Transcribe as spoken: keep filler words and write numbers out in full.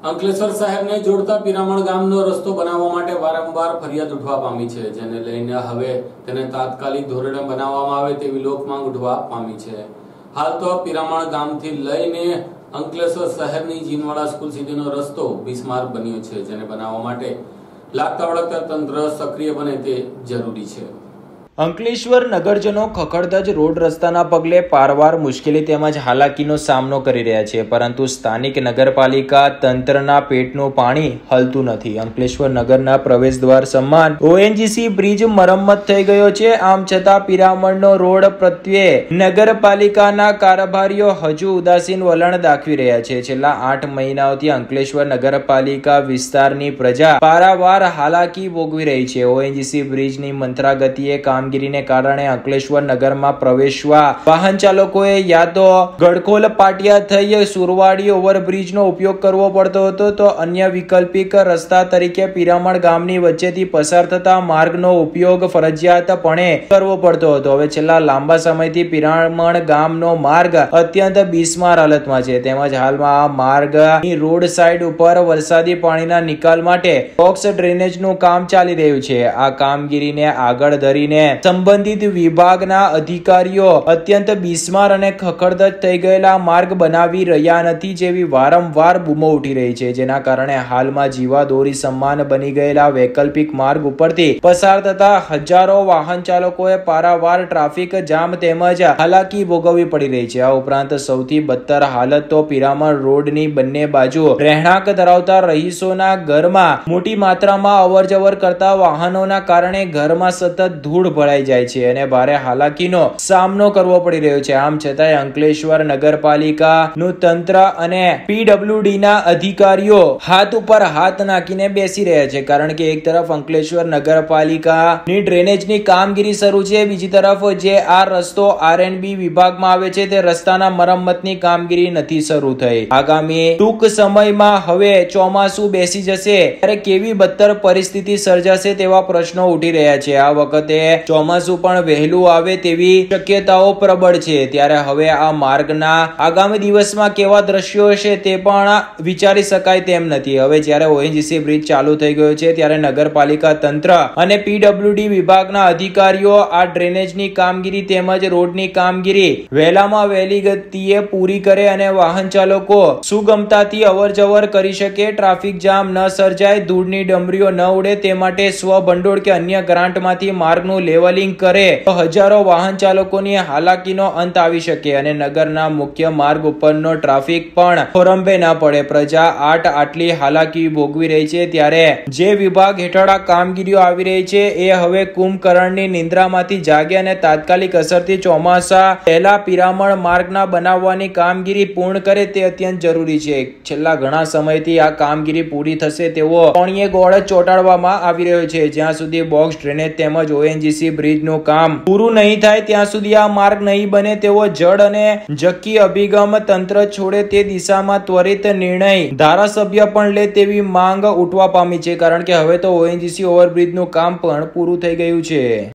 અંકલેશ્વર શહેરને જોડતા પિરામણ ગામનો રસ્તો બનાવવા માટે વારંવાર ફરિયાદ ઉઠવા પામી છે, જેને લઈને હવે તેને તાત્કાલિક ધોરણે બનાવવામાં આવે તેવી લોકમાંગ ઉઠવા પામી છે। હાલ તો પિરામણ ગામથી લઈને અંકલેશ્વર શહેરની જીનવાડા સ્કૂલ સુધીનો રસ્તો બિસ્માર બન્યો છે, જેને બનાવવા માટે લાગતા વળગતા તંત્ર સક્રિય બને તે જરૂરી છે। અંકલેશ્વર નગરજનો ખખડધજ રોડ રસ્તાના પગલે પારવાર મુશ્કેલી તેમજ હાલાકીનો સામનો કરી રહ્યા છે, પરંતુ સ્થાનિક નગરપાલિકા તંત્રના પેટનું પાણી હલતું નથી। અંકલેશ્વર નગરના પ્રવેશદ્વાર સમાન ઓએનજીસી બ્રિજ મરમ્મત થઈ ગયો છે, આમ છતાં પિરામણનો રોડ પ્રત્યે નગરપાલિકાના કારભારીઓ હજુ ઉદાસીન વલણ દાખવી રહ્યા છે। છેલ્લા આઠ મહિનાઓથી અંકલેશ્વર નગરપાલિકા વિસ્તારની પ્રજા પારાવાર હાલાકી ભોગવી રહી છે। ઓએનજીસી બ્રિજની મંત્રા ગતિએ કામ કામગીરીને કારણે અંકલેશ્વર નગરમાં પ્રવેશવા વાહન ચાલકોએ યા તો ગડખોલ પાટિયા થઈ સુરવાડી ઓવરબ્રિજનો ઉપયોગ કરવો પડતો હતો, તો અન્ય વૈકલ્પિક રસ્તા તરીકે પિરામણ ગામની વચ્ચેથી પસાર થતા માર્ગનો ઉપયોગ ફરજિયાતપણે કરવો પડતો હતો। હવે છેલ્લા લાંબા સમયથી પિરામણ ગામનો માર્ગ અત્યંત બિસ્માર હાલતમાં છે, તેમજ હાલમાં આ માર્ગની રોડ સાઈડ ઉપર વરસાદી પાણીના નિકાલ માટે બોક્સ ડ્રેનેજનું કામ ચાલી રહ્યું છે। આ કામગીરીને આગળ ધરીને સંબંધિત વિભાગના અધિકારીઓ અત્યંત બિસ્માર અને ખખડધજ થઈ ગયેલા માર્ગ બનાવી રહ્યા નથી જેવી વારંવાર બૂમો ઉઠી રહી છે, જેના કારણે હાલમાં જીવાદોરી સમાન બની ગયેલા વૈકલ્પિક માર્ગ ઉપરથી પસાર થતા હજારો વાહન ચાલકોએ પારાવાર ટ્રાફિક જામ તેમજ હાલાકી ભોગવવી પડી રહી છે। આ ઉપરાંત સૌથી બદતર હાલત તો પિરામણ રોડની બંને બાજુ રહેણાંક ધરાવતા રહીશોના ઘરમાં મોટી માત્રામાં અવરજવર કરતા વાહનોના કારણે ઘરમાં સતત ધૂળ ભરાઈ જાય છે અને ભારે હાલાકીનો સામનો કરવો પડી રહ્યો છે। આમ છતાંય અંકલેશ્વર નગરપાલિકાનું તંત્ર અને પીડબ્લ્યુડી ના અધિકારીઓ હાથ ઉપર હાથ નાખીને બેસી રહ્યા છે, કારણ કે એક તરફ અંકલેશ્વર નગરપાલિકાની ડ્રેનેજની કામગીરી શરૂ છે, બીજી તરફ જે આ રસ્તો આરએનબી વિભાગમાં આવે છે તે રસ્તાના મરમ્મતની કામગીરી નથી શરૂ થઈ। આગામી ટૂંક સમયમાં હવે ચોમાસું બેસી જશે ત્યારે કેવી બદતર પરિસ્થિતિ સર્જાશે તેવા પ્રશ્નો ઉઠી રહ્યા છે। આ વખતે ચોમાસું પણ વહેલું આવે તેવી શક્યતાઓ પ્રબળ છે, ત્યારે હવે આ માર્ગના આગામી દિવસમાં કેવા દ્રશ્યો હશે તે પણ વિચારી શકાય તેમ નથી। હવે જ્યારે ઓએનજીસી બ્રિજ ચાલુ થઈ ગયો છે ત્યારે નગરપાલિકા તંત્ર અને પીડબ્લ્યુડી વિભાગના અધિકારીઓ આ ડ્રેનેજની કામગીરી તેમજ રોડની કામગીરી વહેલામાં વહેલી ગતિએ પૂરી કરે અને વાહન ચાલકો સુગમતાથી અવરજવર કરી શકે, ટ્રાફિક જામ ન સર્જાય, ધૂળની ડમરીઓ ન ઉડે તે માટે સ્વભંડોળ કે અન્ય ગ્રાન્ટમાંથી માર્ગનું લેવલિંગ કરે તો હજારો વાહન ચાલકોની હાલાકીનો અંત આવી શકે અને નગરના મુખ્ય માર્ગ ઉપરનો ટ્રાફિક પણ ખોરંભે ના પડે। પ્રજા આટ આટલી હાલાકી ભોગવી રહી છે, ત્યારે જે વિભાગ હેઠળ આ કામગીરીઓ આવી રહી છે એ હવે કુંભકર્ણની નિંદ્રામાંથી જાગે અને તાત્કાલિક અસરથી ચોમાસા પહેલા પિરામણ માર્ગના બનાવવાની કામગીરી પૂર્ણ કરે તે અત્યંત જરૂરી છે। છેલ્લા ઘણા સમયથી આ કામગીરી પૂરી થશે તેવો કોણીએ ગોળ ચોટાડવામાં આવી રહ્યો છે, જ્યાં સુધી બોક્સ ડ્રેનેજ તેમજ ઓએનજીસી બ્રિજનું કામ પૂરું નહીં થાય ત્યાં સુધી આ માર્ગ નહીં બને તેવો જડ અને જકી અભિગમ તંત્ર છોડે તે દિશામાં ત્વરિત નિર્ણય ધારાસભ્ય પણ લે તેવી માંગ ઉઠવા પામી છે, કારણ કે હવે તો ઓએનજીસી ઓવરબ્રિજનું કામ પણ પૂરું થઈ ગયું છે।